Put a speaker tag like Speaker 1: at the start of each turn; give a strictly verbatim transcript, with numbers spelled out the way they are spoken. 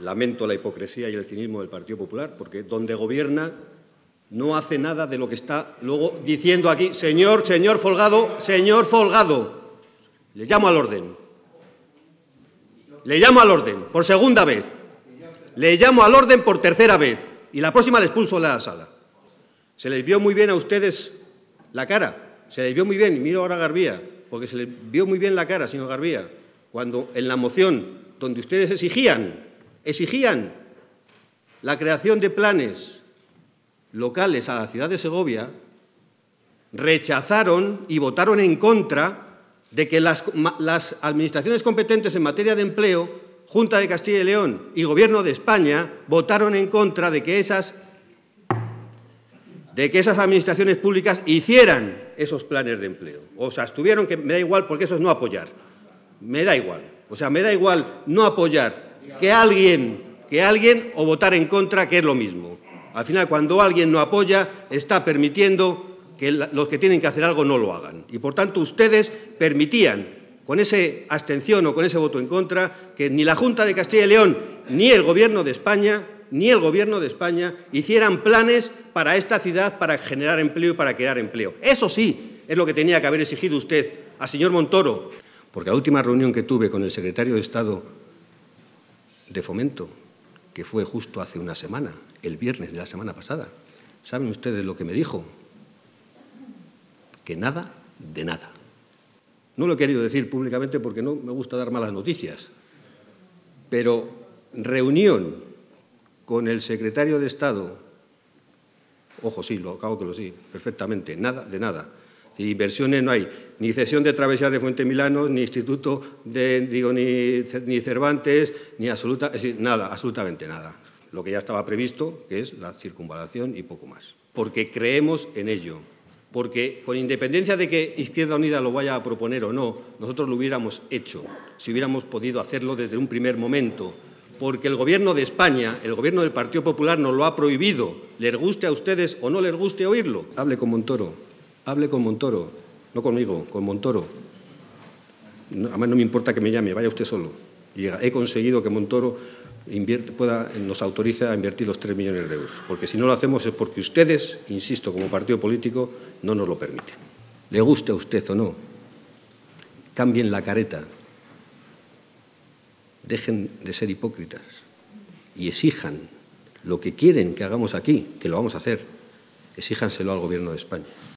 Speaker 1: lamento la hipocresía y el cinismo del Partido Popular, porque donde gobierna no hace nada de lo que está luego diciendo aquí. Señor, señor Folgado, señor Folgado, le llamo al orden. Le llamo al orden por segunda vez. Le llamo al orden por tercera vez. Y la próxima le expulso de la sala. Se les vio muy bien a ustedes la cara. Se les vio muy bien. Y miro ahora a Garbía, porque se les vio muy bien la cara, señor Garbía, cuando en la moción donde ustedes exigían, exigían la creación de planes locales a la ciudad de Segovia, rechazaron y votaron en contra de que las, las administraciones competentes en materia de empleo, Junta de Castilla y León y Gobierno de España, votaron en contra de que esas, de que esas administraciones públicas hicieran esos planes de empleo. O sea, estuvieron que me da igual porque eso es no apoyar. Me da igual. O sea, me da igual no apoyar que alguien, que alguien o votar en contra, que es lo mismo. Al final, cuando alguien no apoya, está permitiendo que los que tienen que hacer algo no lo hagan. Y, por tanto, ustedes permitían, con esa abstención o con ese voto en contra, que ni la Junta de Castilla y León ni el Gobierno de España, ni el Gobierno de España hicieran planes para esta ciudad para generar empleo y para crear empleo. Eso sí es lo que tenía que haber exigido usted al señor Montoro, porque la última reunión que tuve con el secretario de Estado de Fomento, que fue justo hace una semana, el viernes de la semana pasada, ¿saben ustedes lo que me dijo? Que nada de nada. No lo he querido decir públicamente porque no me gusta dar malas noticias, pero reunión con el secretario de Estado, ojo, sí, lo acabo que lo sí, perfectamente, nada de nada. De inversiones no hay, ni cesión de travesía de Fuente Milano, ni instituto de, digo, ni, ni Cervantes, ni absoluta, es decir, nada, absolutamente nada. Lo que ya estaba previsto, que es la circunvalación y poco más. Porque creemos en ello. Porque, con independencia de que Izquierda Unida lo vaya a proponer o no, nosotros lo hubiéramos hecho, si hubiéramos podido hacerlo desde un primer momento. Porque el Gobierno de España, el Gobierno del Partido Popular, nos lo ha prohibido. Les guste a ustedes o no les guste oírlo. Hable con Montoro, hable con Montoro, no conmigo, con Montoro. No, además no me importa que me llame, vaya usted solo. Y he conseguido que Montoro invierte, pueda, nos autorice a invertir los tres millones de euros. Porque si no lo hacemos es porque ustedes, insisto, como partido político, no nos lo permiten. Le guste a usted o no, cambien la careta. Dejen de ser hipócritas y exijan lo que quieren que hagamos aquí, que lo vamos a hacer, exíjanselo al Gobierno de España.